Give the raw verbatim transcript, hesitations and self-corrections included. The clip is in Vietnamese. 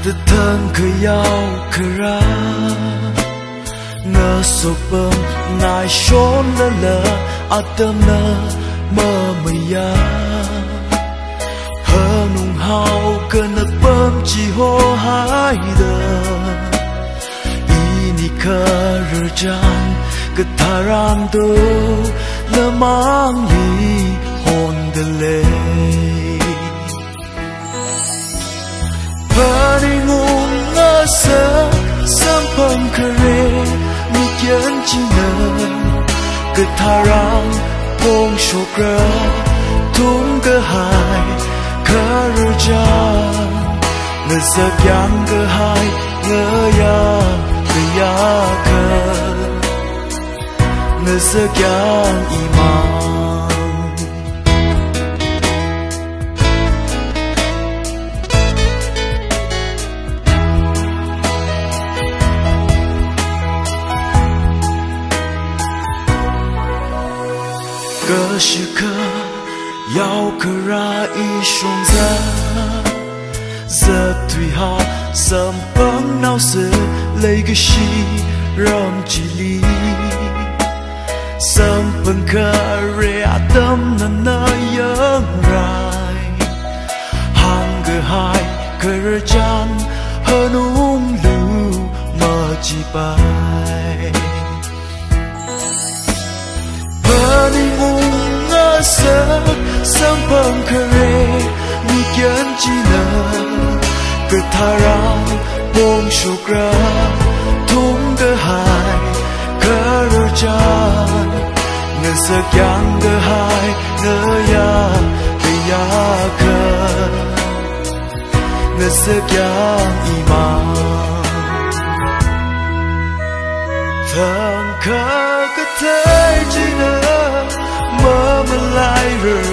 từ thân khơi ao khơi ra ngờ sụp bơm ngài trốn lơ lơ à tâm nơ mơ mây ya hơ nung hao cơn nấc bơm chỉ hô hai đờ ini kerjaan ketarantu lemang li hon delay Paningung ngasa sampang kere mikyan china ketarang pong syokra tung kehai kerjaan ngesak yang kehai ngeyang ngeyakar ngesak yang iman个时刻要可ra一双在giờ tùy họ sớm băng nào sự lấy cái gì ram chỉ lý sớm băng khờ rea tâm năn nơ yếm rai hàng cơ hai cơ chan hơn ung lưu mơ chỉ bay Paningung ngasa sampang kere mikyan china ketarang pong syokra tung kehai kerjaan ngesak yang kehai ngeya keyakan ngesak yang iman thang ka cái thế chỉ nỡ mơ mơ lại rồi